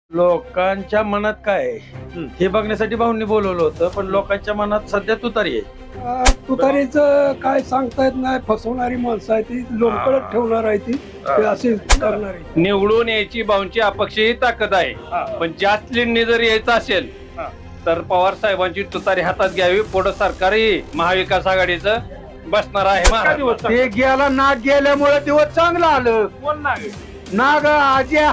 लोकांच्या मनात काय आहे हे बघण्यासाठी भाऊंनी बोलवलं होतं, पण लोकांच्या मनात सध्या तुतारी आहे. तुतारीचं काय सांगता येत नाही. फसवणारी माणसं आहे ती, लोकळत ठेवणार आहे ती, ते असे करणार आहे. निवडून यायची भाऊंची अपक्ष ही ताकद आहे, पण जास्त लीडने जर यायचं असेल तर पवार साहेबांची तुतारी हातात घ्यावी. पुढे सरकारही महाविकास आघाडीचं बसणार आहे. महाराष्ट्रात. ते गेला नाग गेल्यामुळे दिवस चांगलं आलं. कोण नाग? नाग आज्या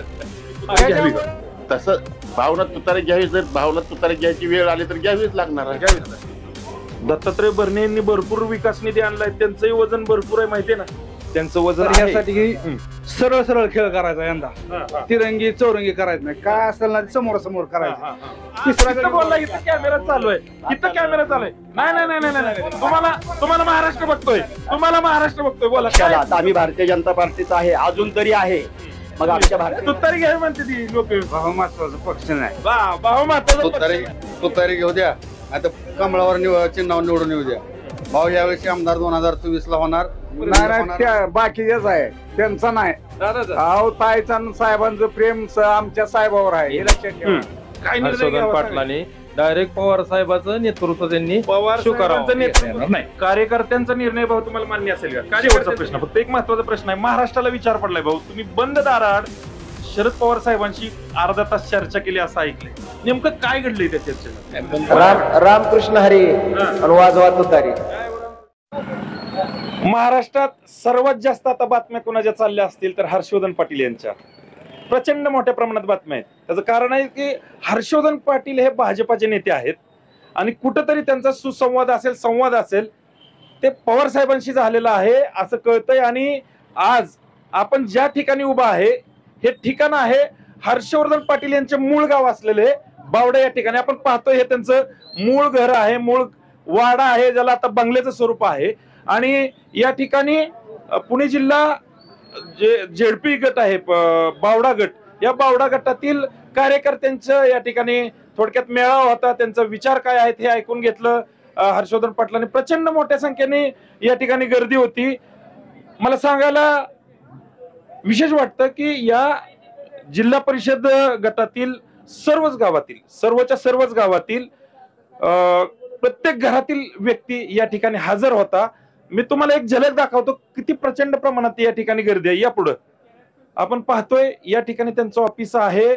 तसं भावना तुतारी घ्यावी, जर भावना तुतारी घ्यायची वेळ आली तर घ्यावीच लागणार आहे. दत्तात्रय भरणे यांनी भरपूर विकास निधी आणलाय, त्यांचंही वजन भरपूर आहे, माहितीये ना त्यांचं वजन आहे. यासाठी सरळ सरळ खेळ करायचा यंदा. तिरंगी चौरंगी करायचं नाही, काय असेल ना समोर समोर करायचं. इथं बोलला, इथं कॅमेरा चालू आहे, इथं कॅमेरा चालू आहे. नाही नाही नाही नाही नाही, तुम्हाला महाराष्ट्र बघतोय, तुम्हाला महाराष्ट्र बघतोय. बोला काय? आता आम्ही भारतीय जनता पार्टीचा आहे, अजून तरी आहे. मग आमच्या भारतीय तुतारी घ्यावी म्हणते ती लोक. भाऊ महत्वाचा पक्ष नाही. भाऊ महत्वाचा तुतारी घेऊ द्या, आता कमळावर चिन्हावर निवडून येऊ द्या. भाऊ यावेळी आमदार 2024 ला होणार. नाही त्या बाकीच्याच आहे, त्यांचा नाही. अहो ताईचा आणि साहेबांचं प्रेम आमच्या साहेबावर आहे, हे लक्षात ठेवा. काय निर्णय हर्षवर्धन घ्यावा? पाटलांनी डायरेक्ट पवार साहेबाचं नेतृत्व त्यांनी पवार स्वीकारावं. साहेबांचं नेतृत्व नाही, कार्यकर्त्यांचा निर्णय भाऊ तुम्हाला मान्य असेल का? काय शेवटचा प्रश्न, फक्त एक महत्वाचा प्रश्न आहे. महाराष्ट्राला विचार पडलाय भाऊ, तुम्ही बंद दाराआड शरद पवार साहेबांशी अर्धा तास चर्चा केली असं ऐकलंय. नेमकं काय घडलंय त्या चर्चेत? रामकृष्ण हरी आणि वाजवा तुतारी. महाराष्ट्रात सर्वात जास्त आता बातम्या कोणाच्या चालल्या असतील तर हर्षवर्धन पाटील यांच्या. प्रचंड मोठ्या प्रमाणात बातम्या आहेत. त्याचं कारण आहे की हर्षवर्धन पाटील हे भाजपाचे नेते आहेत आणि कुठंतरी त्यांचा सुसंवाद असेल, संवाद असेल, ते पवार साहेबांशी झालेला आहे असं कळतंय. आणि आज आपण ज्या ठिकाणी उभा आहे हे ठिकाण आहे हर्षवर्धन पाटील यांचे मूळ गाव असलेले बावडा. या ठिकाणी आपण पाहतोय हे त्यांचं मूळ घर आहे, मूळ वाडा आहे, ज्याला आता बंगल्याचं स्वरूप आहे. आणि या ठिकाणी पुणे जिल्हा जेडपी गट आहे, बावडा गट, या बावडा गटातील कार्यकर्त्यांचं या ठिकाणी थोडक्यात मेळावा होता. त्यांचा विचार काय आहेत हे ऐकून घेतलं हर्षवर्धन पाटलांनी. प्रचंड मोठ्या संख्येने या ठिकाणी गर्दी होती. मला सांगायला विशेष वाटतं की या जिल्हा परिषद गटातील सर्वच गावातील प्रत्येक घरातील व्यक्ती या ठिकाणी हजर होता. मी तुम्हाला एक झलक दाखवतो किती प्रचंड प्रमाणात या ठिकाणी गर्दी आहे. या पुढं आपण पाहतोय या ठिकाणी त्यांचं ऑफिस आहे.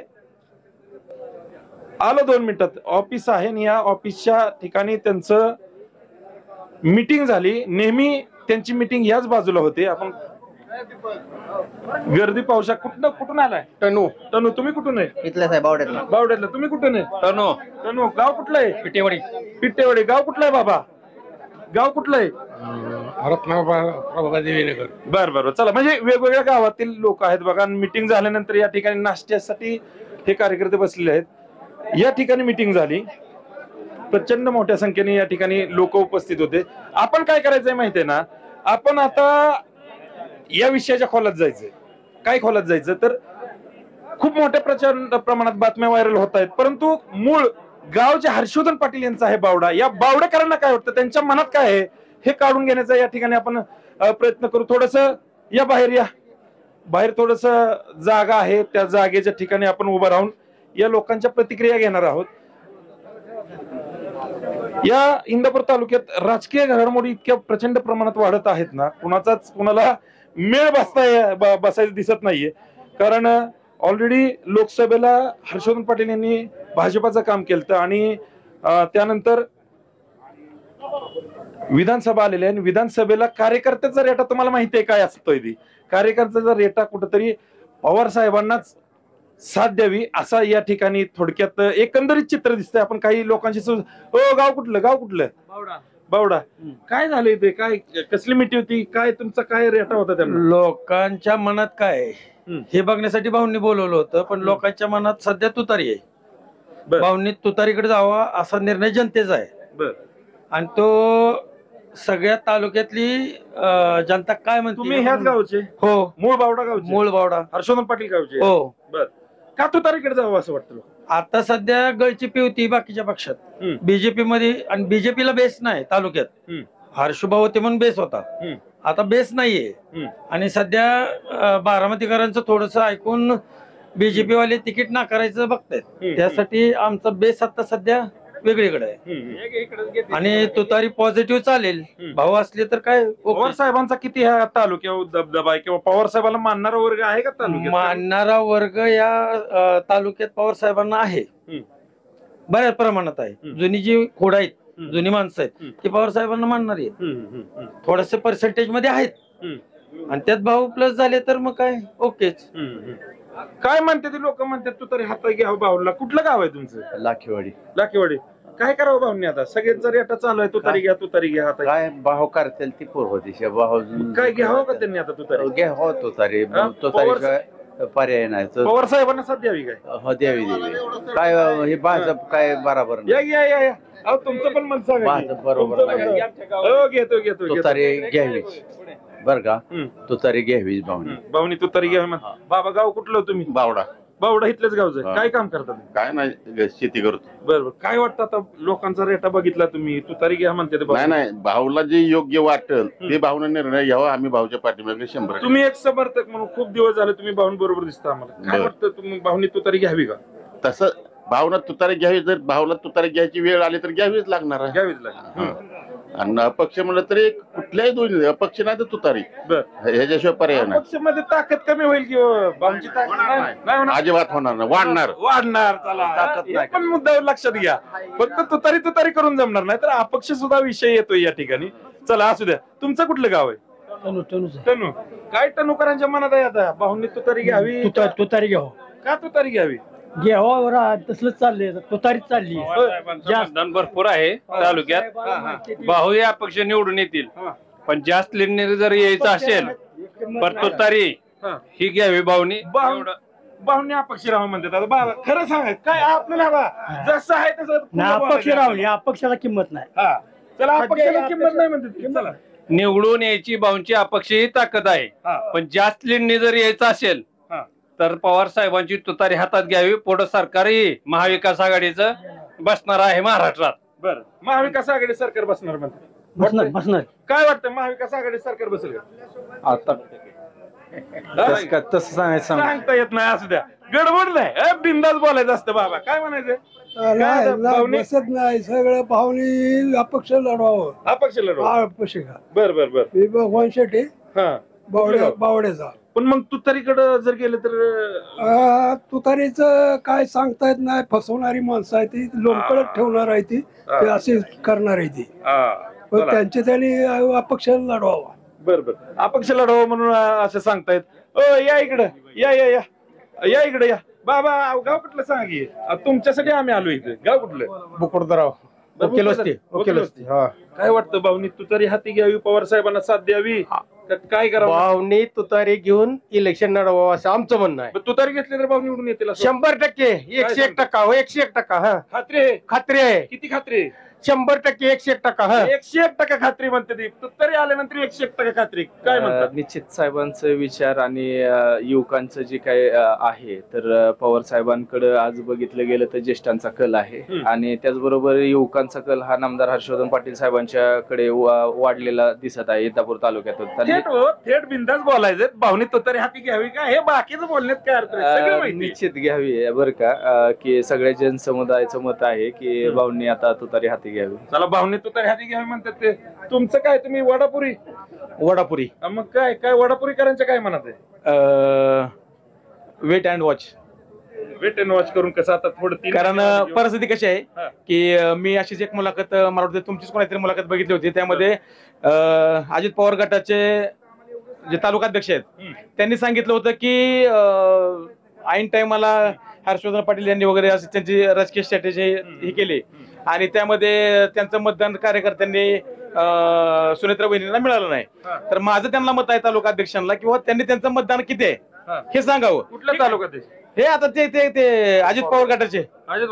आलो 2 मिनिटात. ऑफिस आहे आणि या ऑफिसच्या ठिकाणी त्यांचं मीटिंग झाली. नेहमी त्यांची मीटिंग याच बाजूला होते. आपण गर्दी पाहू शकता. कुठून आलाय? टनू तुम्ही कुठून आहे? इथल्याच आहे बावड्यातला. बावड्यातला. तुम्ही कुठून आहे? तनु. गाव कुठलं आहे? पिट्टेवाडी. गाव कुठलं आहे बाबा? गाव कुठलं आहे? बरं चला. म्हणजे वेगवेगळ्या गावातील लोक आहेत बघा. मीटिंग झाल्यानंतर या ठिकाणी नाश्त्यासाठी हे कार्यकर्ते बसलेले आहेत. या ठिकाणी मीटिंग झाली. प्रचंड मोठ्या संख्येने या ठिकाणी लोक उपस्थित होते. आपण काय करायचंय माहितीये ना, आपण आता या विषयाच्या खोलात जायचंय. काय खोलात जायचं तर खूप मोठ्या प्रचंड प्रमाणात बातम्या व्हायरल होत आहेत, परंतु मूळ गाव जे हर्षवर्धन पाटील यांचं आहे बावडा, या बावडेकरांना काय वाटतं, त्यांच्या मनात काय आहे हे काढून घेण्याचा या ठिकाणी आपण प्रयत्न करू. थोडस या बाहेर थोडस जागा आहे, त्या जागेच्या ठिकाणी आपण उभं राहून या लोकांच्या प्रतिक्रिया घेणार आहोत. या इंदापूर तालुक्यात राजकीय घडामोडी इतक्या प्रचंड प्रमाणात वाढत आहेत ना, कुणाला मेळ बसायचं दिसत नाहीये. कारण ऑलरेडी लोकसभेला हर्षवर्धन पाटील यांनी भाजपाचं काम केलं आणि त्यानंतर विधानसभा आलेली आहे. आणि विधानसभेला कार्यकर्त्याचा रेटा तुम्हाला माहिती आहे काय असतोय? ती कार्यकर्त्याचा रेटा कुठंतरी पवार साहेबांनाच साथ द्यावी असा या ठिकाणी थोडक्यात एकंदरीत चित्र दिसतंय. आपण काही लोकांशी गाव कुठलं? बावडा. काय झालंय ते? काय कसली मिठी होती? काय तुमचा काय रेटा होता त्यांना? लोकांच्या मनात काय आहे हे बघण्यासाठी भाऊंनी बोलवलं होतं, पण लोकांच्या मनात सध्या तुतारी आहे. भाऊंनी तुतारीकडे जावा असा निर्णय जनतेचा आहे. आणि तो सगळ्या तालुक्यातली जनता काय म्हणते. तुम्ही ह्याच गावचे? हो. मूळ बावडा गावचे? मूळ बावडा. हर्षवर्धन पाटील गावचे? हो. बर. का तुतारीकडे जावं असं वाटतं? आता सध्या गळचिपी होती बाकीच्या पक्षात, बीजेपी मध्ये, आणि बीजेपीला बेस नाही तालुक्यात. हर्षुभाऊ होते म्हणून बेस होता, आता बेस नाहीये. आणि सध्या बारामतीकरांचं थोडस ऐकून बीजेपी वाले तिकीट नाकारायचं बघतायत. त्यासाठी आमचा बेस आता सध्या वेगळीकडे आहे आणि तुतारी पॉझिटिव्ह चालेल. भाऊ असले तर काय पवार साहेबांचा किती ह्या तालुक्यावर दबदबा आहे किंवा पवार साहेबांना मानणारा वर्ग आहे का तालुक्यात? मानणारा वर्ग या तालुक्यात पवार साहेबांना आहे, बऱ्याच प्रमाणात आहे. जुनी जी खोड आहेत, जुनी माणसं आहेत ती पवार साहेबांना मानणारी आहेत. थोडस पर्सेंटेज मध्ये आहेत आणि त्यात भाऊ प्लस झाले तर मग काय ओकेच. काय म्हणते ते लोक म्हणतात तू तरी हातात घ्या भाऊला. कुठलं गाव आहे तुमचं? लाखेवाडी. लाखेवाडी. काय करावं भाऊनी आता? सगळ्यांचा रेटा चालू आहे, तू तरी घ्या हातात. काय भाव करतील ती पूर्व दिशा भाव काय घ्यावं का त्यांनी आता तू तरी? घ्या हो तुतारी. तुतारी पर्याय नाही. पवार साहेबांना साथ द्यावी काय? हो द्यावी द्यावी. काय हे भाजप काय बरोबर नाही. या अहो तुमचं पण मत सांगा. भाजप बरोबर नाही. हो घेतो तुतारी घ्यावीच बर का. तुतारी घ्यावीच भावनी. भाऊनी तू तरी घ्यावी म्हण. बाबा गाव कुठलं तुम्ही? बावडा. बावडा इथलेच गावचं. काय काम करता? काय नाही शेती करतो. बरोबर. काय वाटतं आता लोकांचा रेटा बघितला तुम्ही, तू तरी घ्या म्हणते ते नाही भाऊला जे योग्य वाटेल ते भाऊने निर्णय घ्यावा. आम्ही भाऊच्या पाठीमागे 100%. तुम्ही एक समर्थक म्हणून खूप दिवस झाले तुम्ही भाऊन बरोबर दिसता आम्हाला. काय वाटतं तुम्ही भाऊनी तू तरी घ्यावी का? तसं भावना तुतारी घ्यावी. जर भाऊला तुतारी घ्यायची वेळ आली तर घ्यावीच लागणार आहे. घ्यावीच लागेल. आणि अपक्ष म्हणलं तरी कुठल्याही दोन्ही अपक्ष नाही तर तुतारी ह्याच्याशिवाय पर्याय नाही. पक्षामध्ये ताकद कमी होईल की भाऊंची ताकद नाही होणार? अजिबात होणार नाही. वाढणार. चला हे पण मुद्द्यावर लक्षात घ्या. फक्त तुतारी करून जमणार नाही तर अपक्ष सुद्धा विषय येतोय या ठिकाणी. चला असू द्या. तुमचं कुठलं गाव आहे? तनू. काय तनुकरांच्या मनात आहे आता? भाऊंनी तुतारी घ्यावी. तुतारी घ्यावं का तुतारी घ्यावी? घ्यावा तसलंच चाललंय. तुतारीच चालली. मतदान भरपूर आहे तालुक्यात. भाऊ या पक्ष निवडून येतील पण जास्त लीडने जर यायचं असेल तर तुतारी ही घ्यावी भाऊनी. भाऊनी अपक्ष राहावं म्हणतात. आता बाबा खरं सांगा काय आपल्याला जसं आहे तसं अपक्ष राहुल या पक्षाला किंमत नाही. चला अपक्षाला किंमत नाही म्हणतात. चला निवडून यायची भाऊंची अपक्ष ही ताकद आहे पण जास्त लीडने जर यायचं असेल तर पवार साहेबांची तुतारी हातात घ्यावी. पुढं सरकारही महाविकास आघाडीचं बसणार आहे महाराष्ट्रात. बरं. महाविकास आघाडी सरकार बसणार म्हणतात. बसणार. काय वाटतं महाविकास आघाडी सरकार बसेल का? आता तसं सांगता येत नाही. असू द्या. गडबड नाही. बिंदास बोलायचं असतं. बाबा काय म्हणायचं? बसत नाही. सगळं पाहुणी अपक्ष लढवावं. अपक्ष लढवा. अपक्ष का. बर. मी भगवान शेट्टी हा बावड्याचा. पण मग तुतारीकडे जर गेलं तर तुतारीच काय सांगता येत नाही. फसवणारी माणसं आहे ती. लोणकळत ठेवणार आहे ती. असे करणार आहे ती. पण त्यांचे त्यांनी अपक्ष लढवावा. बर. अपक्ष लढवा म्हणून असं सांगतायत. या इकडं. या इकडे या. बाबा गाव कुठलं सांगा की? तुमच्यासाठी आम्ही आलो इथे. गाव कुठलं? बुकुडदराव. काय वाटतं भाऊनी तुतारी हाती घ्यावी, पवार साहेबांना साथ द्यावी, काय करावं? भावनी तुतारी घेऊन इलेक्शन लढवावं असं आमचं म्हणणं आहे. तुतारी घेतली तर भाऊ निवडून येतील 100%. 101%. 101%. खात्री आहे. किती खात्री? 100%. 101%. 101% खात्री म्हणते ती. तुतारी आल्यानंतर 101% खात्री. काय म्हणतात? निश्चित साहेबांचं विचार आणि युवकांचं जे काही आहे तर पवार साहेबांकडे आज बघितलं गेलं तर ज्येष्ठांचा कल आहे आणि त्याचबरोबर युवकांचा कल हा नामदार हर्षवर्धन पाटील साहेबांच्याकडे वाढलेला दिसत आहे इंदापूर तालुक्यातून. थेट बिंदास बोलायचं. भावनी तुतारी हाती घ्यावी का हे बाकीचं बोलण्यात काय अर्थ आहे? निश्चित घ्यावी बरं का. की सगळ्या जनसमुदायाचं मत आहे की भाऊंनी आता तुतारी हाती घ्यावी. चला भावनी तुतारी हाती घ्यावी म्हणतात ते. तुमचं काय? तुम्ही वडापुरी. मग काय वडापुरीकरांच्या काय म्हणत आहे? वेट अँड वॉच करून कसं आता थोडं. कारण परिस्थिती कशी आहे की मी अशीच एक मुलाखत मला वाटतं तुमचीच कोणातरी मुलाखत बघितली होती. त्यामध्ये अजित पवार गटाचे जे तालुकाध्यक्ष आहेत त्यांनी सांगितलं होतं की ऐन टाइमाला हर्षवर्धन पाटील यांनी वगैरे असे त्यांची राजकीय स्ट्रॅटेजी ही केली आणि त्यामध्ये त्यांचं मतदान कार्यकर्त्यांनी सुनेत्रा बहिणींना मिळालं नाही. तर माझं त्यांना मत आहे तालुका अध्यक्षांना किंवा त्यांनी त्यांचं मतदान किती आहे हे सांगावं. कुठल्या तालुक्यात? हे आता ते अजित पवार गटाचे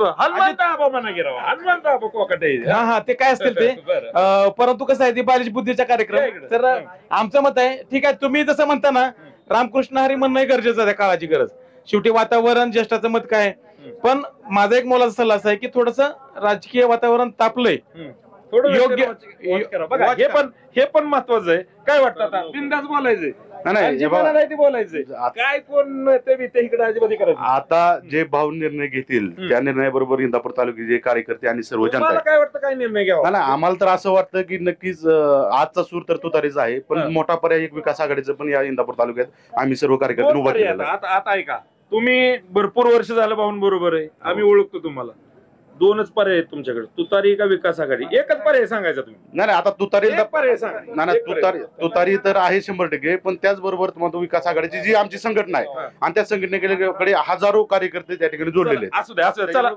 हा ते काय असतील ते. परंतु कसं आहे ते बालिश बुद्धीचा कार्यक्रम. तर आमचं मत आहे ठीक आहे तुम्ही जसं म्हणता ना रामकृष्ण हरी म्हणणं गरजेचं आहे. काळाची गरज. शेवटी वातावरण ज्येष्ठाचं मत काय पण माझा एक मोलाचा सल्ला असा आहे की थोडस राजकीय वातावरण तापलंय थोडं योग्य- watch करा. बघा, हे पण महत्वाचं आहे. काय वाटतं आता बिंदास बोलायचंय, नाही, जे हे बघा. मनाला आहे ते बोलायचंय. काय कोण ते इकडे अजिबात करायचं. आता जे भाऊ निर्णय घेतील त्या निर्णयाबरोबर इंदापूर तालुक्याचे कार्यकर्ते आणि सर्व जनता तुम्हाला आहे. काय वाटतं, काय निर्णय घ्यावा? नाही, आम्हाला तर असं वाटतं की नक्कीच आजचा सूर तर तुतारीचा आहे, पण हा. मोठा पर्याय एक विकास आघाडीचं पण या इंदापूर तालुक्यात आम्ही सर्व कार्यकर्ते दोन उभा पर्याय केलेला आहे. आता ऐका, तुम्ही भरपूर वर्ष झालं भाऊन बरोबर आहे, आम्ही ओळखतो तुम्हाला. दोनच पर्याय आहेत तुमच्याकडे, तुतारी का विकास आघाडी? एकच पर्याय सांगायचा तुम्ही. नाही आता तुतारी एक पर्याय सांगा. नाही एक पर्याय. तुतारी तर आहे 100%, पण त्याचबरोबर तुम्हाला विकास आघाडीची जी आमची संघटना आहे आणि त्या संघटनेकडे हजारो कार्यकर्ते त्या ठिकाणी जोडलेले आहेत. असू द्या चला.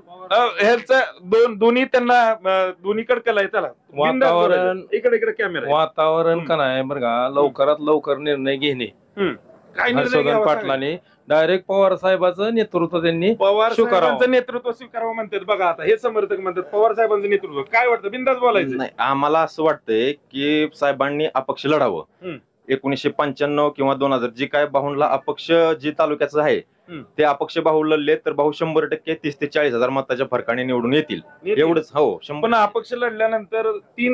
ह्याचं दोन्ही त्यांना दोन्हीकडे कला आहे. चला बिनधास्त वातावरण- बोलायचं. इकडे कॅमेरा आहे. वातावरण का नाही बरं का, लवकरात लवकर निर्णय घेणे. काय निर्णय हर्षवर्धन घ्यावा सांगा. पाटलांनी डायरेक्ट पवार साहेबांचं नेतृत्व त्यांनी पवार स्वीकारावं. साहेबांचं नेतृत्व स्वीकारावं म्हणतात. बघा आता हे समर्थक म्हणतात पवार साहेबांचं नेतृत्व. काय वाटतं, बिंदास बोलायचं? नाही, आम्हाला असं वाटतंय की साहेबांनी अपक्ष लढावं. 1995 किंवा 2000 जी काय भाऊंला अपक्ष जी तालुक्याचं आहे ते अपक्ष भाऊ लढले तर भाऊ 100% 30 ते 40 हजार मताच्या फरकाने निवडून येतील. एवढंच. हो, 100. पण अपक्ष लढल्यानंतर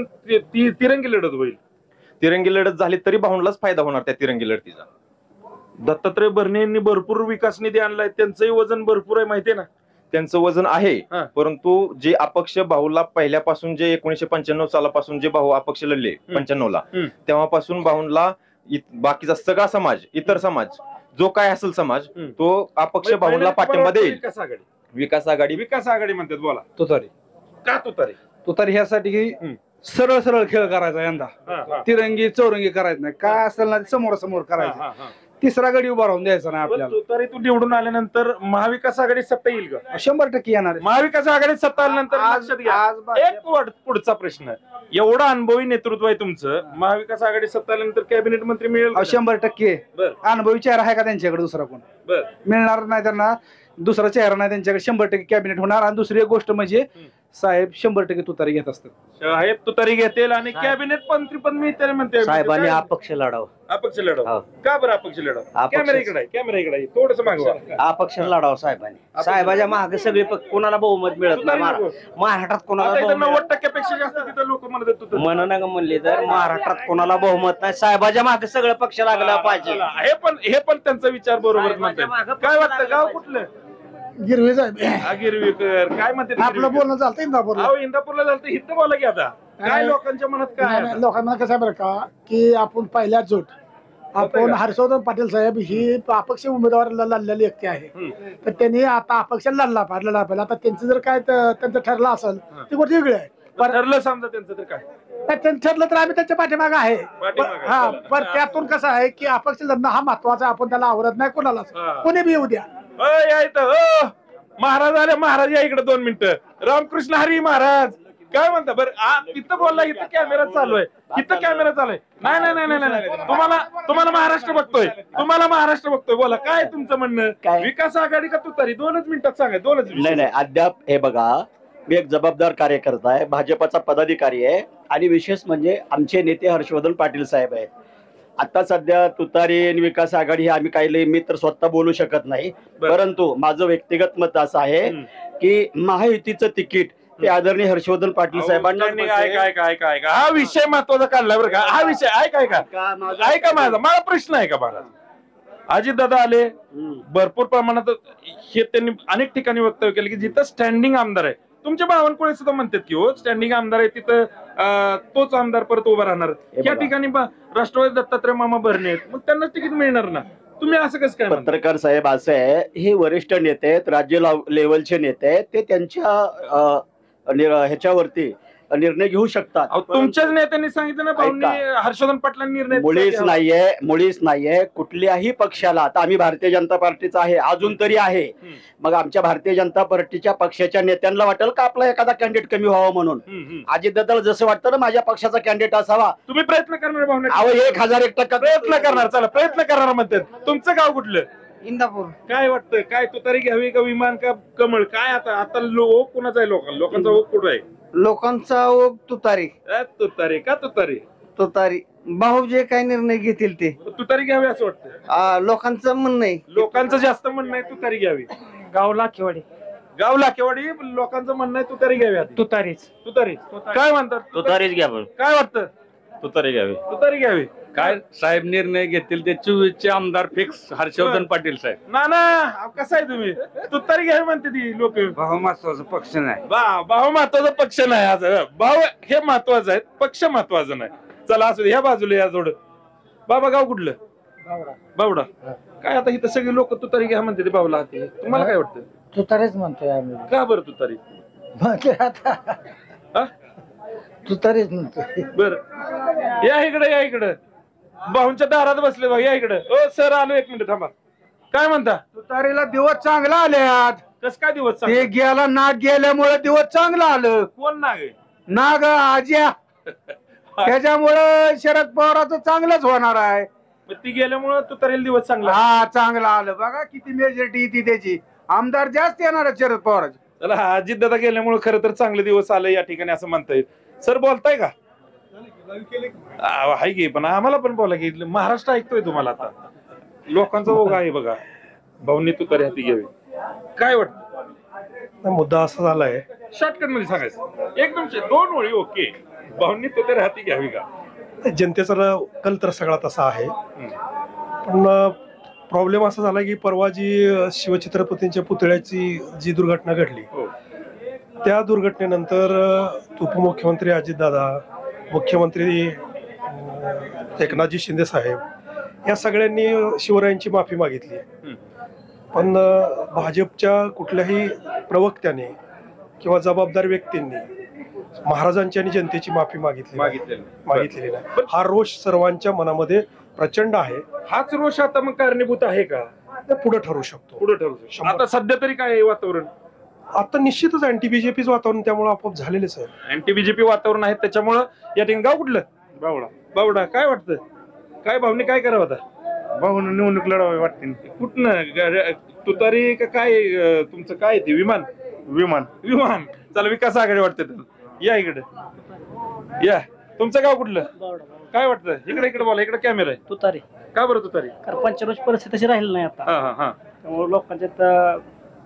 तिरंगी लढत होईल. तिरंगी लढत झाली तरी भाऊंलाच फायदा होणार त्या तिरंगी लढतीचा. दत्तात्रय भरणे यांनी भरपूर विकास निधी आणलाय, त्यांचंही वजन भरपूर आहे, माहितीये ना? त्यांचं वजन आहे, हा. परंतु जे अपक्ष भाऊला पहिल्यापासून जे 1995 सालापासून जे भाऊ अपक्ष लढले 95 ला तेव्हापासून भाऊंला बाकीचा सगळा समाज, इतर समाज जो काय असेल समाज तो अपक्ष भाऊंला पाठिंबा देईल. विकास आघाडी. विकास आघाडी म्हणतात. बोला तुतारी का तुतारी? तुतारी ह्यासाठी की सरळ सरळ खेळ करायचा यंदा, तिरंगी चौरंगी करायचं नाही. काय असेल ना समोरासमोर करायचं. तिसरा गडी उभा राहून द्यायचा नाही आपल्याला. तुतारीतून निवडून आल्यानंतर महाविकास आघाडी सत्ता येईल का? 100% येणार. महाविकास आघाडी सत्ता आल्यानंतर लक्षात घ्या. एक पुढचा प्रश्न, एवढा अनुभवी नेतृत्व आहे तुमचं, महाविकास आघाडी सत्ता आल्यानंतर कॅबिनेट मंत्री मिळेल का? 100% अनुभवी चेहरा आहे का त्यांच्याकडे दुसरा कोण? मिळणार नाही त्यांना, दुसरा चेहरा नाही त्यांच्याकडे. 100% कॅबिनेट होणार. आणि दुसरी एक गोष्ट म्हणजे साहेब 100% तुतारी घेत असतात. साहेब तुतारी घेतील आणि कॅबिनेट मंत्री पण मिळते म्हणते. साहेबांनी अपक्ष लढावं. अपक्ष लढावं का बरं? अपक्ष लढावं. कॅमेरा इकडे आहे, थोडस मागवा. अपक्ष लढावं साहेबांनी. साहेबाच्या मागे सगळे कोणाला बहुमत मिळत नाही. महाराष्ट्रात कोणाला 90% पेक्षा जास्त तिथं लोक म्हणत आहेत तुतारी. म्हणून नका म्हणले तर महाराष्ट्रात कोणाला बहुमत नाही. साहेबाच्या मागे सगळं पक्ष लागला पाहिजे. हे पण त्यांचा विचार बरोबर म्हणतात. काय वाटतं, गाव कुठलं? गिरवे साहेब गिरवीकर. काय म्हणते आपलं बोलणं चालतं इंदापूरला. इंदापूरला झालं, इथं बोला की आता. काय लोकांच्या मनात काय आहे आता? लोकांना कसं आहे बरं का, की आपण पहिल्याच जोट आपण हर्षवर्धन पाटील साहेब ही अपक्ष उमेदवार लढलेली व्यक्ती आहे. तर त्यांनी आता अपक्ष लढला पाहिजे. आता त्यांचं जर काय त्यांचं ठरलं असेल ती गोष्ट वेगळी आहे. ठरलं समजा त्यांचं तर काय त्यांचं ठरलं तर आम्ही त्यांच्या पाठीमागे आहे. हा, पण त्यातून कसं आहे की अपक्ष लढणं हा महत्वाचा. आपण त्याला आवडत नाही कोणालाच, कोणी बी येऊ द्या. महाराज आले. महाराज या इकडे 2 मिनिटं. रामकृष्ण हरी महाराज काय म्हणता? बरं तिथं बोलला, इथं कॅमेरा चालू आहे, इथं कॅमेरा चालू आहे. नाही, तुम्हाला महाराष्ट्र बघतोय, बोला काय तुमचं म्हणणं? विकास आघाडी का तुतारी? 2च मिनिटात सांगा. 2च. नाही, अद्याप हे बघा, मी एक जबाबदार कार्यकर्ता आहे, भाजपचा पदाधिकारी आहे. आणि विशेष म्हणजे आमचे नेते हर्षवर्धन पाटील साहेब आहेत. आता सध्या तुतारी आणि विकास आघाडी हे आम्ही काही मी तर स्वतः बोलू शकत नाही. परंतु माझं व्यक्तिगत मत असं आहे की महायुतीचं तिकीट ते आदरणीय हर्षवर्धन पाटील साहेबांना. हा विषय महत्वाचा काढला बरं का. हा विषय ऐका माझा. मला प्रश्न आहे का महाराज? अजितदादा आले, भरपूर प्रमाणात हे त्यांनी अनेक ठिकाणी वक्तव्य केलं की जिथं स्टँडिंग आमदार आहे, तुमचे बावनकुळे सुद्धा म्हणतात की हो स्टँडिंग आमदार आहे तिथं तोच आमदार परत उभा राहणार. या ठिकाणी राष्ट्रवादी दत्तात्रय मामा भरणे आहेत, मग त्यांना तिकीट मिळणार ना. तुम्ही असं कसं काय? पत्रकार साहेब असं आहे, हे वरिष्ठ नेते आहेत, राज्य लेवलचे नेते आहेत, ते त्यांच्या ह्याच्यावरती निर्णय घेऊ शकतात. तुमच्याच नेत्यांनी सांगितलं ना, हर्षवर्धन पाटलांनी निर्णय. मुळीच नाहीये कुठल्याही पक्षाला. आता आम्ही भारतीय जनता पार्टीचा आहे, अजून तरी आहे. मग आमच्या भारतीय जनता पार्टीच्या पक्षाच्या नेत्यांना वाटेल का आपला एखादा कॅन्डिडेट कमी व्हावा म्हणून? अजितदादाला जसं वाटतं ना माझ्या पक्षाचा कॅन्डिडेट असावा. तुम्ही प्रयत्न करणार? 1001% प्रयत्न करणार. चला प्रयत्न करणार म्हणतात. तुमचं गाव कुठलं? इंदापूर. काय वाटतं, काय तुतारी घ्यावी का विमान का कमळ? काय आता ओघ कुणाचा आहे? लोकांचा ओघ कुठं आहे? लोकांचा ओघ तुतारी. तुतारी का? तुतारी भाऊ जे काय निर्णय घेतील ते तुतारी घ्यावी असं वाटतं. लोकांचं म्हणणं आहे. लोकांचं जास्त म्हणणं आहे तुतारी घ्यावी. गाव लाखेवाडी. गाव लाकेवाडी लोकांचं म्हणणं आहे तुतारी घ्यावी आधी. तुतारी काय म्हणतात तुतारीच घ्यावं. काय वाटतं तुतारी घ्यावी. तुतारी घ्यावी. काय साहेब निर्णय घेतील ते 24चे आमदार फिक्स हर्षवर्धन पाटील साहेब. ना कसं आहे तुम्ही तुतारी घ्यावी म्हणते ती लोक. भाऊ महत्वाचा पक्ष नाही. भाऊ महत्वाचा पक्ष नाही. आज भाऊ हे महत्वाचं आहे, पक्ष महत्वाचं नाही. चला असू दे, ह्या बाजूला या जोड. बाबा गाव कुठलं? बावडा. काय आता इथं सगळी लोक तुतारी घ्या म्हणते ते बावला हाती. तुम्हाला काय वाटतं? तुतारीच म्हणतोय आम्ही. का बरं तुतारी? आता तुतारीच म्हणतोय. बर या इकडे भाऊंच्या दारात बसले बघ. या इकडे. ओ सर आलो, एक मिनिट थांबा. काय म्हणता? तुतारीला दिवस चांगला आल्यात. कस काय दिवस ते गेला नाग गेल्यामुळे दिवस चांगलं आलं. कोण नाग आहे? नाग आज्या. त्याच्यामुळे शरद पवाराचं चांगलंच होणार आहे. ती गेल्यामुळे तुतारीला दिवस चांगला. हा चांगला आलं. बघा किती मेजॉरिटी येते त्याची. आमदार जास्त येणार आहे शरद पवाराचे. चला अजित दादा गेल्यामुळे खरं तर चांगले दिवस आले या ठिकाणी असं म्हणता येईल. सर बोलताय का? आहे की, पण आम्हाला पण बोला की महाराष्ट्र ऐकतोय तुम्हाला. आता लोकांचा ओघ आहे बघा. भाऊंनी तुतारी हाती घ्यावी. काय वाटतं? मुद्दा असा झालाय, शॉर्टकट मध्ये सांगायचं एकदम 2 ओळी. ओके, भाऊंनी तुतारी हाती घ्यावी का? जनतेचा कल तर सगळा तसा आहे. पण प्रॉब्लेम असा झाला की परवा जी शिवछत्रपतींच्या पुतळ्याची जी दुर्घटना घडली, त्या दुर्घटनेनंतर उपमुख्यमंत्री अजितदादा, मुख्यमंत्री एकनाथजी शिंदे साहेब या सगळ्यांनी शिवरायांची माफी मागितली. पण भाजपच्या कुठल्याही प्रवक्त्याने किंवा जबाबदार व्यक्तींनी महाराजांची आणि जनतेची माफी मागितलेली नाही. हा रोष सर्वांच्या मनामध्ये प्रचंड आहे. हाच रोष आता मग कारणीभूत आहे का? पुढे ठरू शकतो. आता सध्या तरी काय आहे वातावरण? आता निश्चितच अँटी बीजेपीच वातावरण त्यामुळे आपोआप झालेलेच आहे. अँटी बीजेपी वातावरण आहे त्याच्यामुळं या ठिकाणी. गाव कुठलं? बावडा. काय वाटतं? काय भाऊनी काय करावं आता? भाऊन निवडणूक लढावी वाटते. कुठनं तुतारी का काय? तुमचं काय ते विमान. चला विकास आघाडी वाटते. या इकडे या. तुमचं गाव कुठलं? काय वाटतं? इकडे बोला. इकडे कॅमेरा आहे. तुतारी. का बरं तुतारी? कारण पंचरोज परिस्थिती तशी राहिली नाही आता. त्यामुळे लोकांच्यात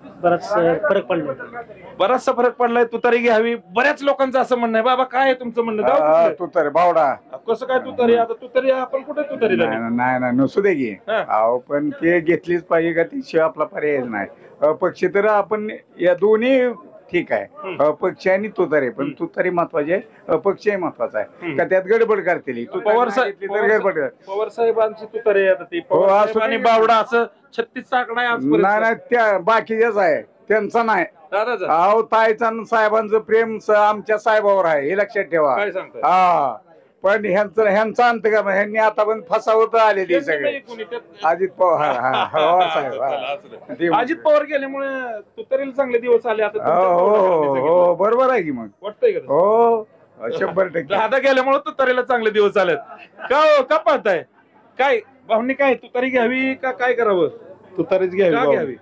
बराचसा फरक पडलाय. तुतारी घ्यावी. बऱ्याच लोकांचं असं म्हणणं आहे. बाबा काय आहे तुमचं म्हणणं? तुतारी बावडा. कसं काय तुतारी? आता तुतारी आपण कुठे तुतारी? नाही नसू दे की. अहो पण ते घेतलीच पाहिजे का? त्याशिवाय आपला पर्यायच नाही. अपक्ष तर आपण या दोन्ही ठीक आहे. अपक्ष आणि तुतारी, पण तुतारी महत्वाची आहे, अपक्षही महत्वाचा आहे. का त्यात गडबड करतील? पवार साहेबांची तुतारी आता ती आणि बावडा असं 36 आकडा आहे. नाही त्या बाकीच्याच आहे, त्यांचा नाही. अहो ताईचा साहेबांचं प्रेम आमच्या साहेबावर आहे, हे लक्षात ठेवा. हा पण ह्यांचा अंत का? ह्यांनी आता पण फसावत आलेली सगळे. अजित पवार साहेब. अजित पवार गेल्यामुळे तुतारीला चांगले दिवस आले आता. हो बरोबर आहे की. मग वाटतंय का? हो 100%. दादा गेल्यामुळे तुतारीला चांगले दिवस आलेत. का पाहताय? काय भाऊनी काय तुतारी घ्यावी का काय करावं? तुतारीच घ्यावी.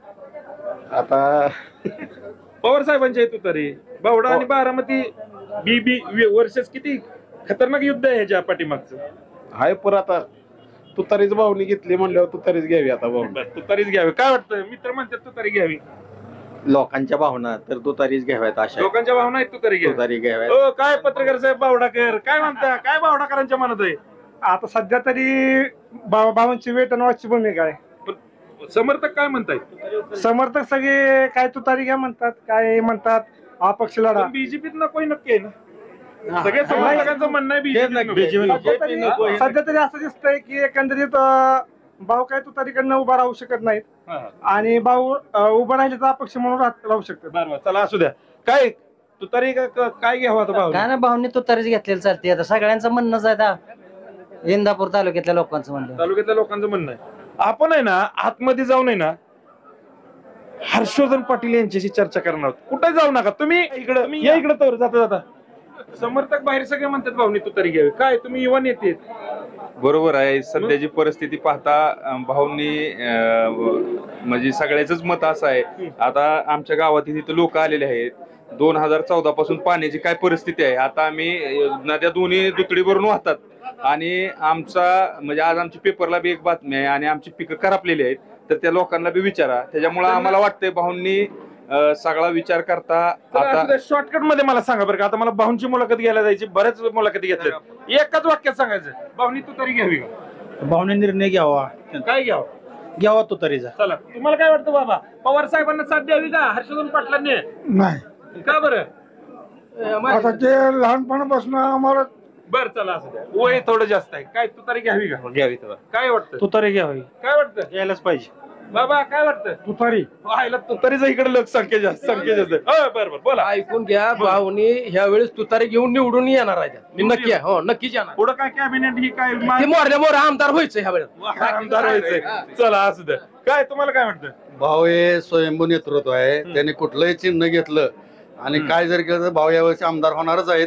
आता पवार साहेबांची तुतारी. बावडा आणि बारामती बीबी वर्सेस किती खतरनाक युद्ध आहे ह्याच्या पाठीमागचं. हाय पर आता तुतारीच भाऊनी घेतली म्हणल्यावर तुतारीच घ्यावी. आता भाऊ तुतारीच घ्यावी. काय वाटतं? मित्र म्हणतात तुतारी घ्यावी. लोकांच्या भावना तर तुतारीच घ्याव्यात. अशा लोकांच्या भावना आहेत तुतारी घ्याव्यात. हो काय पत्रकार साहेब बावडाकर काय म्हणता? काय बावडाकरांच्या मनात आहे? आता सध्या तरी बाबांची वेतनवाची भूमिका आहे. समर्थक काय म्हणतायत? समर्थक सगळे काय तुतारी घ्या म्हणतात, काय म्हणतात अपक्ष लढा. बीजेपीत नकोय नक्की आहे ना? सगळ्या समर्थकांचं म्हणणं आहे बीजेपी. सध्या तरी असं दिसतंय की एकंदरीत भाऊ काय तुतारीकडनं उभा राहू शकत नाहीत आणि भाऊ उभा राहिले तर अपक्ष म्हणून राहू शकतात. बरोबर. चला असू द्या. काय तुतारी काय घ्यावं आता? भाऊ काय ना भाऊनी तुतारीच घेतलेली चालते. आता सगळ्यांचं म्हणणंच आहे. आता इंदापूर तालुक्यातल्या लोकांचं म्हणणं आहे. आपण आहे ना आतमध्ये जाऊन आहे ना हर्षवर्धन पाटील यांच्याशी चर्चा करणार आहोत. कुठे जाऊ नका तुम्ही. इकडे तर जाता समर्थक बाहेर सगळे म्हणतात भाऊनी तुतारी घ्यावी. काय तुम्ही युवा नेते? बरोबर आहे. सध्याची परिस्थिती पाहता भाऊंनी म्हणजे सगळ्याच मत असं आहे. आता आमच्या गावात तिथे लोक आलेले आहेत. 2014 पासून पाण्याची काय परिस्थिती आहे. आता आम्ही नद्या दोन्ही दुतडी भरून वाहतात आणि आमचा म्हणजे आज आमच्या पेपरला बी एक बातमी आहे आणि आमची पिकं करपलेली आहेत. तर त्या लोकांना बी विचारा. त्याच्यामुळे आम्हाला वाटतंय भाऊंनी सगळा विचार करता आता शॉर्टकट मध्ये मला सांगा बरं का, आता मला भाऊंची मुलाखत घ्यायला जायची, बऱ्याच मुलाखती घेतल्या, एकाच वाक्यात सांगायचं भाऊनी तुतारी घ्यावी का? भावने निर्णय घ्यावा, काय घ्यावं? घ्यावा तुतारीचा. चला, तुम्हाला काय वाटतं बाबा, पवार साहेबांना साथ द्यावी का हर्षवर्धन पाटलांनी? नाही, का बरं? आता ते लहानपणापासून आम्हाला बर चला, असं द्या, वय थोडं जास्त आहे, काय तुतारी घ्यावी का? घ्यावी काय वाटतं? तुतारी घ्यावी, काय वाटतं? यायलाच पाहिजे. बाबा काय वाटतं? तुतारी व्हायला तुतारीचा इकडे लोक संख्या जास्त बरोबर बोला. ऐकून घ्या, भावनी ह्या वेळेस तुतारी घेऊन निवडून येणार आहे, नक्की आहे, हो नक्कीच येणार. पुढं काय कॅबिनेट ही काय ते मोरल्या मोर आमदार व्हायचं ह्या वेळेस. आमदार व्हायचंय. चला असू द्या, काय तुम्हाला काय वाटतं? भाऊ हे स्वयंभू नेतृत्व आहे, त्यांनी कुठलंही चिन्ह घेतलं आणि काय जर केलं तर भाऊ यावेळेस आमदार होणारच आहेत.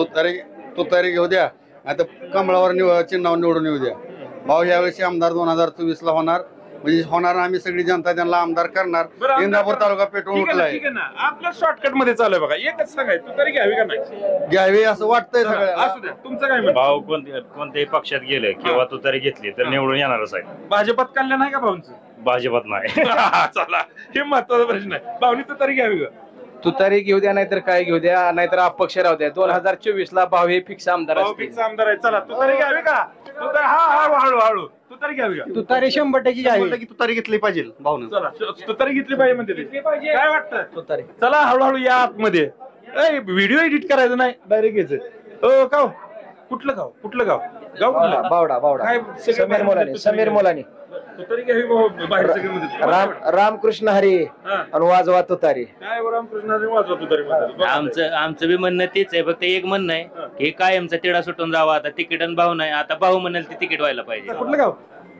तुतारी घेऊ द्या, आता कमळावर चिन्हावर निवडून येऊ द्या. भाऊ यावेळेस आमदार 2024 ला होणार, म्हणजे होणार, आम्ही सगळी जनता त्यांना आमदार करणार. इंदापूर तालुका पेटवून उठलाय. आपल्या शॉर्टकट मध्ये चालू आहे बघा, एकच सांगायचं, तुतारी घ्यावी का नाही घ्यावी असं वाटतंय सगळ्याला. असू द्या, तुमचं काय म्हणणं? भाऊ कोणत्याही पक्षात गेले किंवा तुतारी घेतली तर निवडून येणारच आहे. भाजपात कल्याण आहे का भाऊंचं? भाजपात नाही. चला, हे महत्वाचा प्रश्न आहे. भाऊनी तुतारी घ्यावी का? तुतारी घेऊ द्या, नाहीतर काय घेऊ द्या, नाहीतर अपक्ष राहू द्या. 2024 ला भाऊ हे फिक्स आमदार भाऊ असतील. फिक्स आमदार आहे. चला, तुतारी घ्यावी का? तुतारी हा हळू तुतारी घ्यावी का? तुतारी 100% घ्यावी. तुतारी घेतली पाहिजे भाऊन. चला, तुतारी घेतली पाहिजे म्हणते ते. काय वाटतं? तुतारी. चला हळूहळू या आतमध्ये. व्हिडिओ एडिट करायचं नाही, डायरेक्ट घ्यायचं. ओ गाव कुठलं गाव? गाव कुठलं? बावडा काय समीर मोलानी तुतारी घ्यावी बाहेर सगळे म्हणतात. रामकृष्ण हरी आणि वाजवा तुतारी. काय रामकृष्ण हरी वाजवा तुतारी म्हणतात. आमचं बी म्हणणं तेच आहे, फक्त एक म्हणणं आहे की कायमचा तिढा सुटून जावा. आता तिकीट आणि भाऊ नाही, आता भाऊ म्हणाल ते तिकीट व्हायला पाहिजे. कुठलं गाव?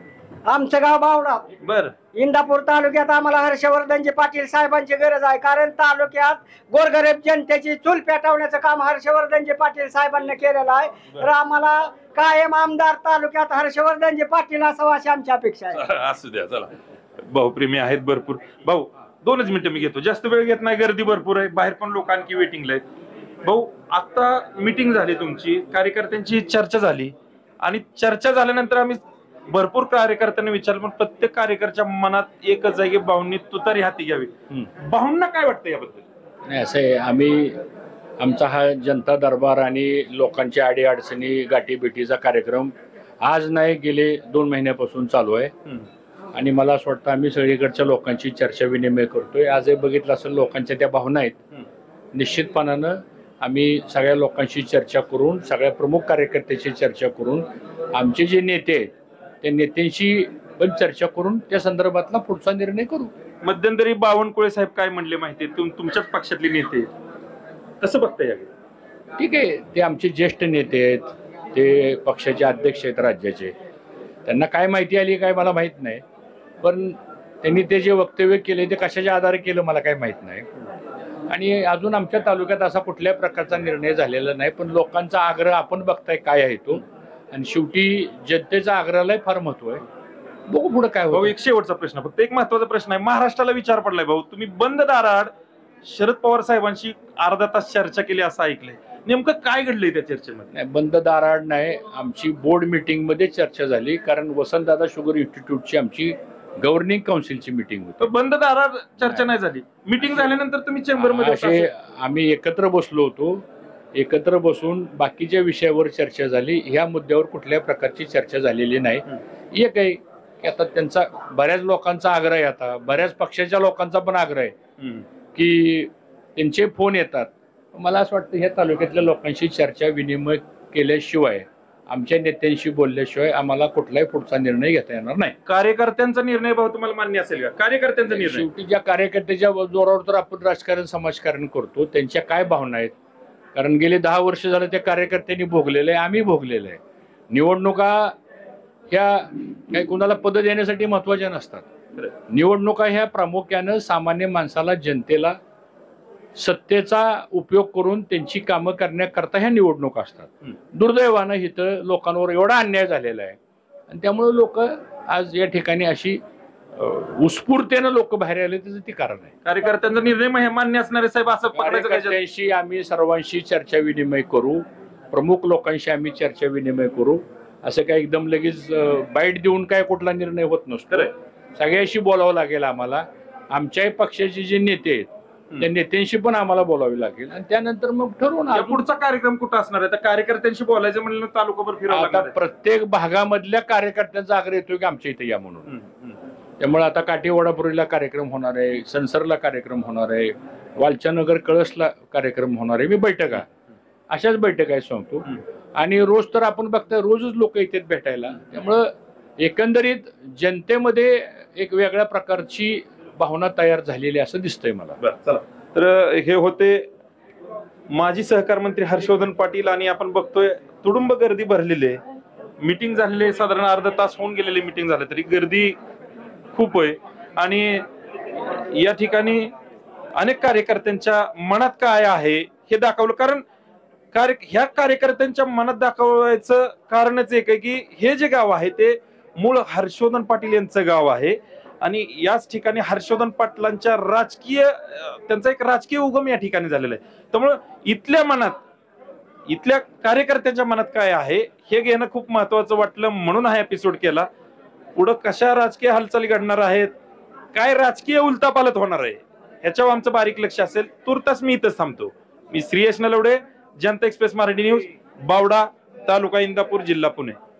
आमचं गाव बावडा. बर, इंदापूर तालुक्यात आम्हाला हर्षवर्धनजी पाटील साहेबांची गरज आहे, कारण तालुक्यात गोरगरीब जनतेची चूल पेटवण्याचं काम हर्षवर्धनजी पाटील साहेबांनी केलेलं आहे. तर आम्हाला कायम आमदार तालुक्यात हर्षवर्धनजी पाटील असावं अशी आमची अपेक्षा आहे. असू द्या, चला. भाऊप्रेमी आहेत भरपूर. भाऊ 2च मिनिटं मी घेतो, जास्त वेळ घेत नाही, गर्दी भरपूर आहे, बाहेर पण लोक आणखी वेटिंगला आहेत. भाऊ, आता मीटिंग झाली तुमची, कार्यकर्त्यांची चर्चा झाली, आणि चर्चा झाल्यानंतर आम्ही भरपूर कार्यकर्त्यांना विचारलं, पण प्रत्येक कार्यकर्त्याच्या मनात एकच आहे की भाऊंनी तुतारी हाती घ्यावी. भाऊंना काय वाटतं याबद्दल? नाही, असं आहे, आम्ही आमचा हा जनता दरबार आणि लोकांच्या अडीअडचणी गाठीभेटीचा कार्यक्रम आज नाही, गेले 2 महिन्यापासून चालू आहे. आणि मला असं वाटतं आम्ही सगळीकडच्या लोकांची चर्चा विनिमय करतोय. आजही बघितलं असेल लोकांच्या त्या भावना आहेत. निश्चितपणानं आम्ही सगळ्या लोकांशी चर्चा करून, सगळ्या प्रमुख कार्यकर्त्याची चर्चा करून, आमचे जे नेते आहेत त्या नेत्यांशी पण चर्चा करून त्या संदर्भातला पुढचा निर्णय करू. मध्यंतरी बावनकुळे साहेब काय म्हणले माहिती, तुमच्याच पक्षातले नेते कसं बघताय? ठीक आहे, ते आमचे ज्येष्ठ नेते आहेत, ते पक्षाचे अध्यक्ष आहेत राज्याचे, त्यांना काय माहिती आली काय मला माहित नाही, पण त्यांनी ते जे वक्तव्य केले ते कशाच्या आधारे केलं मला काही माहित नाही. आणि अजून आमच्या तालुक्यात असा कुठल्या प्रकारचा निर्णय झालेला नाही, पण लोकांचा आग्रह आपण बघताय काय आहे तो, आणि शेवटी जनतेचा आग्रहाला फार महत्व आहे. बघू पुढे काय भाऊ. एक शेवटचा प्रश्न, फक्त एक महत्वाचा प्रश्न आहे, महाराष्ट्राला विचार पडलाय भाऊ, तुम्ही बंद दाराआड शरद पवार साहेबांशी अर्धा तास चर्चा केली असं ऐकलंय, नेमकं काय घडलंय त्या चर्चेमध्ये? नाही, बंद दाराआड नाही, आमची बोर्ड मीटिंग मध्ये चर्चा झाली, कारण वसंतदादा शुगर इन्स्टिट्यूटची आमची गव्हर्निंग काउन्सिलची मीटिंग होती. बंद दाराआड चर्चा नाही झाली, मीटिंग झाल्यानंतर तुम्ही चेंबरमध्ये आम्ही एकत्र बसलो होतो, एकत्र बसून बाकीच्या विषयावर चर्चा झाली, ह्या मुद्द्यावर कुठल्या प्रकारची चर्चा झालेली नाही. एक आहे की आता त्यांचा बऱ्याच लोकांचा आग्रह आहे, आता बऱ्याच पक्षाच्या लोकांचा पण आग्रह आहे की त्यांचे फोन येतात. मला असं वाटतं ह्या तालुक्यातल्या लोकांशी चर्चा विनिमय केल्याशिवाय, आमच्या नेत्यांशी बोलल्याशिवाय आम्हाला कुठलाही पुढचा निर्णय घेता येणार नाही. कार्यकर्त्यांचा निर्णय भाऊ तुम्हाला मान्य असेल का? कार्यकर्त्यांचा निर्णय, शेवटी ज्या कार्यकर्त्याच्या जोरावर तर आपण राजकारण समाजकारण करतो, त्यांच्या काय भावना आहेत, कारण गेले 10 वर्ष झालं त्या कार्यकर्त्यांनी भोगलेलं आहे, आम्ही भोगलेलं आहे. निवडणुका ह्या काही कुणाला पद देण्यासाठी महत्वाच्या नसतात. निवडणुका ह्या प्रामुख्यानं सामान्य माणसाला, जनतेला सत्तेचा उपयोग करून त्यांची कामं करण्याकरता ह्या निवडणुका असतात. दुर्दैवानं इथं लोकांवर एवढा अन्याय झालेला आहे, आणि त्यामुळे लोक आज या ठिकाणी अशी उत्स्फूर्तेनं लोक बाहेर आले, त्याचं ते कारण आहे. कार्यकर्त्यांचा निर्णय मान्य असणारे साहेब असं कार्यकर्त्यांशी आम्ही सर्वांशी चर्चा विनिमय करू, प्रमुख लोकांशी आम्ही चर्चा विनिमय करू. असं काय एकदम लगेच बाईट देऊन काय कुठला निर्णय होत नसतो. सगळ्याशी बोलावं लागेल आम्हाला. आमच्याही पक्षाचे जे नेते आहेत त्या नेत्यांशी पण आम्हाला बोलावी लागेल आणि त्यानंतर मग ठरवून या पुढचा कार्यक्रम कुठं असणार आहे? त्या कार्यकर्त्यांशी बोलायचं म्हणलं तालुकाभर फिरावं आता लागणार आहे. प्रत्येक भागामधल्या कार्यकर्त्यांचा आग्रह येतोय की आमच्या इथे या म्हणून. त्यामुळे आता काटेवाडापुरीला कार्यक्रम होणार आहे, संसरला कार्यक्रम होणार आहे, वालचानगर कळसला कार्यक्रम होणार आहे. मी बैठका अशाच बैठका सांगतो आणि रोज तर आपण बघता रोजच लोक येतात भेटायला. त्यामुळं एकंदरीत जनतेमध्ये एक वेगळ्या प्रकारची भावना तयार झालेली असं दिसतंय मला. चला, तर हे होते माजी सहकार मंत्री हर्षवर्धन पाटील आणि आपण बघतोय तुडुंब गर्दी भरलेली आहे. मीटिंग झालेली आहे, साधारण अर्धा तास होऊन गेलेली मीटिंग झालं तरी गर्दी खूप आहे आणि या ठिकाणी अनेक कार्यकर्त्यांच्या मनात काय आहे हे दाखवलं. कारण ह्या कार्यकर्त्यांच्या मनात दाखवायचं कारणच एक आहे की हे जे गाव आहे ते मूळ हर्षवर्धन पाटील यांचं गाव आहे आणि याच ठिकाणी हर्षवर्धन पाटलांच्या त्यांचा एक राजकीय उगम या ठिकाणी झालेला आहे. त्यामुळं इथल्या कार्यकर्त्यांच्या मनात काय आहे हे घेणं खूप महत्वाचं वाटलं, म्हणून हा एपिसोड केला. पुढं कशा राजकीय हालचाली घडणार आहेत, काय राजकीय उलटापालट होणार आहे ह्याच्यावर आमचं बारीक लक्ष असेल. तुर्तास मी इथंच थांबतो. मी श्रीयश नलवडे, जनता एक्सप्रेस मराठी न्यूज, बावडा, तालुका इंदापूर, जिल्हा पुणे.